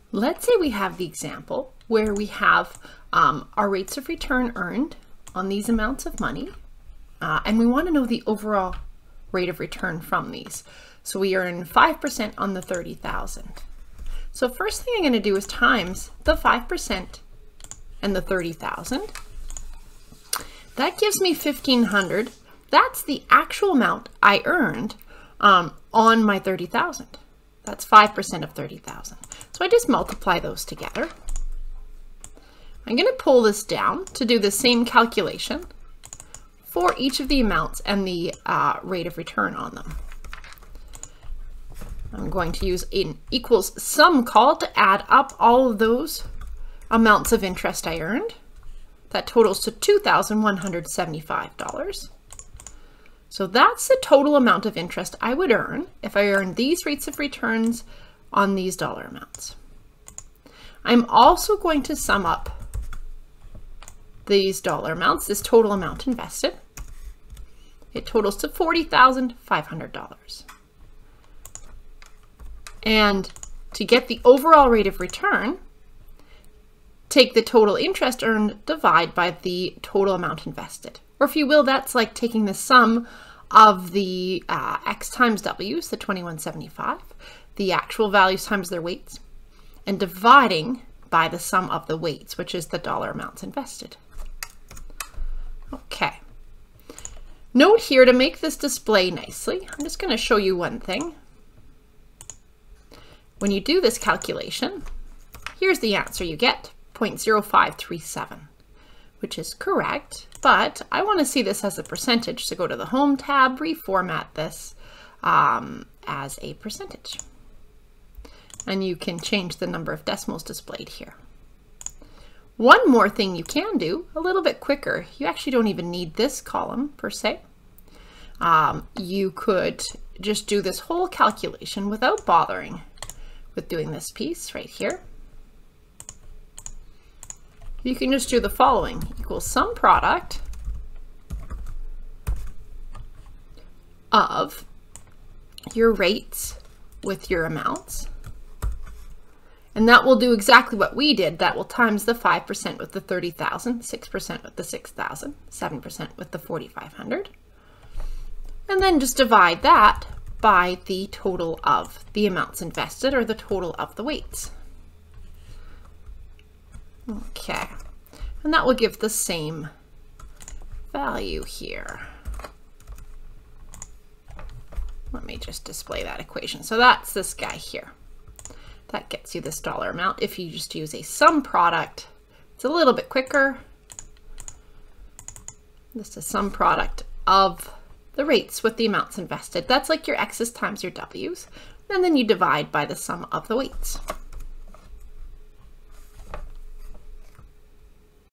Let's say we have the example where we have our rates of return earned on these amounts of money, and we want to know the overall rate of return from these. So we earn 5% on the 30,000. So first thing I'm going to do is times the 5% and the 30,000. That gives me 1,500. That's the actual amount I earned on my 30,000. That's 5% of 30,000. So I just multiply those together. I'm going to pull this down to do the same calculation for each of the amounts and the rate of return on them. I'm going to use an equals sum call to add up all of those amounts of interest I earned. That totals to $2,175. So that's the total amount of interest I would earn if I earned these rates of returns on these dollar amounts. I'm also going to sum up these dollar amounts, this total amount invested. It totals to $40,500. And to get the overall rate of return, take the total interest earned, divide by the total amount invested. Or if you will, that's like taking the sum of the X times W's, the 2175, the actual values times their weights, and dividing by the sum of the weights, which is the dollar amounts invested. Okay. Note here, to make this display nicely, I'm just going to show you one thing. When you do this calculation, here's the answer you get, 0.0537, which is correct, but I want to see this as a percentage. So go to the Home tab, reformat this as a percentage. And you can change the number of decimals displayed here. One more thing you can do, a little bit quicker, you actually don't even need this column per se. You could just do this whole calculation without bothering with doing this piece right here. You can just do the following, equals sum product of your rates with your amounts. And that will do exactly what we did. That will times the 5% with the 30,000, 6% with the 6,000, 7% with the 4,500. And then just divide that by the total of the amounts invested, or the total of the weights. Okay, and that will give the same value here. Let me just display that equation. So that's this guy here. That gets you this dollar amount. If you just use a sum product, it's a little bit quicker. This is a sum product of the rates with the amounts invested. That's like your X's times your W's. And then you divide by the sum of the weights.